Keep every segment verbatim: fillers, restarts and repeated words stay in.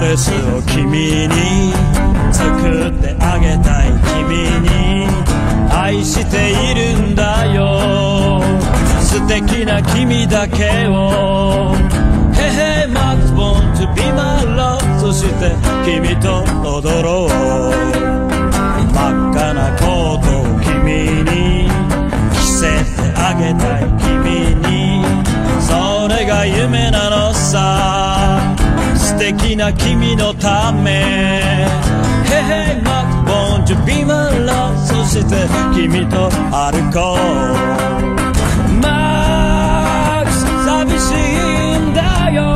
レスを君に作ってあげたい。君に愛しているんだよ、素敵な君だけを。 Hey hey Max want to be my love。 そして君と踊ろう。真っ赤なコートを君に着せてあげたい。君にそれが夢なのさ、素敵な君のため。 Hey hey Max want to be my love。 そして君と歩こう。 Max 寂しいんだよ、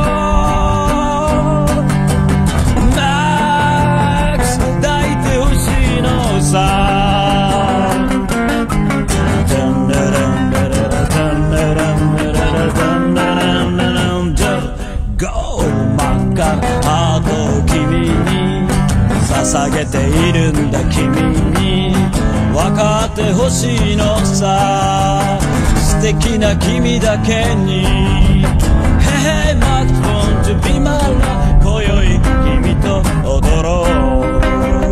Max 抱いてほしいのさ。捧げているんだ君に、分かってほしいのさ、素敵な君だけに。 Hey hey Max want to be my love。 今宵君と踊ろう。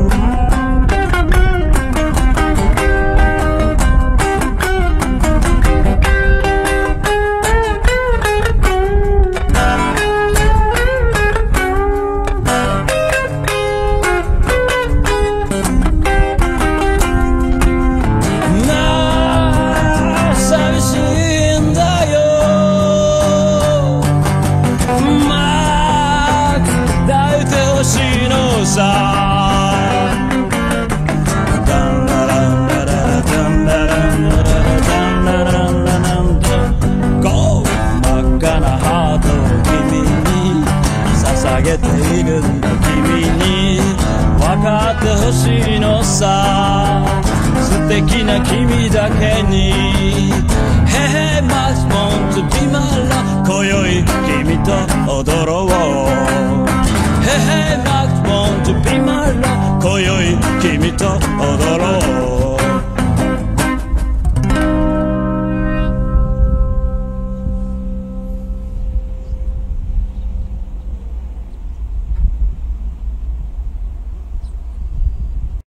捧げているんだ君に、分かってほしいのさ、素敵な君だけに。 Hey hey Max want to be my love。 今宵君と踊ろう。 Hey hey Max want to be my love。 今宵君と踊ろう。